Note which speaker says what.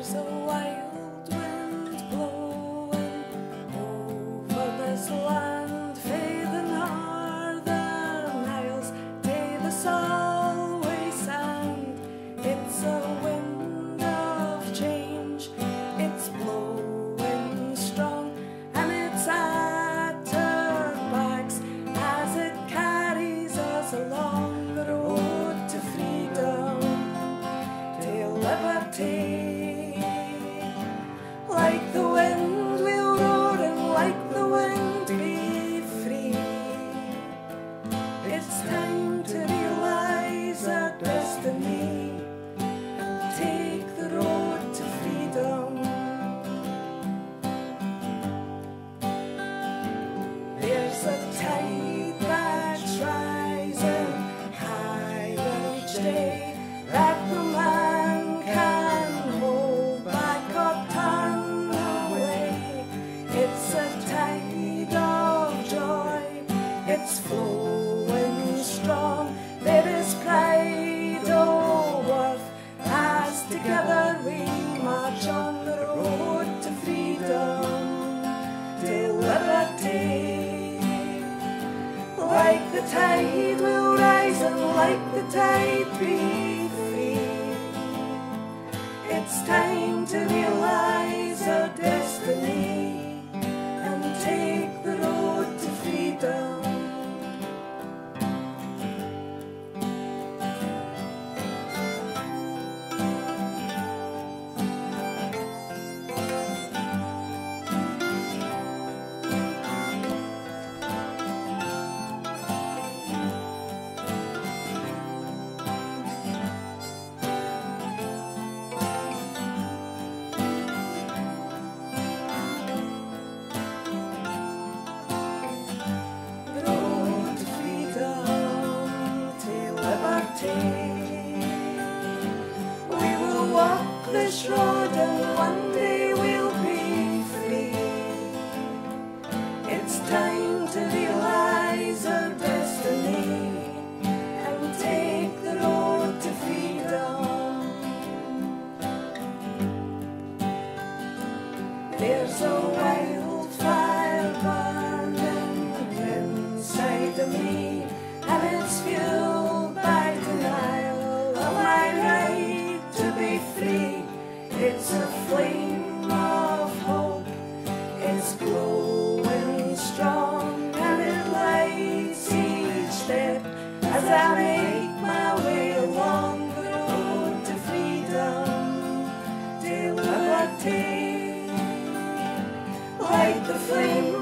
Speaker 1: There's a wild wind blowing over this land, fae the northern isles, they this always sand. It's a wind of change, it's blowing strong, and it's at our backs as it carries us along the road to freedom, to liberty. Like the wind we'll roar, and like the wind be free. It's time to realize our destiny and take the road to freedom. There's a tide that's rising higher each day that no man can hold back or turn away. It's a tide of joy, it's flowing strong. There is pride, oh worth, as together we march on the road to freedom, to liberty. Like the tide we'll rise, and like the tide be free. It's time to realize our destiny and take the road to freedom. We will walk this road, and one day we'll be free. It's time to realize our destiny and take the road to freedom. There's a wildfire burning inside of me, and it's fueled by denial of my right to be free. It's a flame of hope, it's glowing strong, and it lights each step as I make my way along the road to freedom, to liberty. Like the flame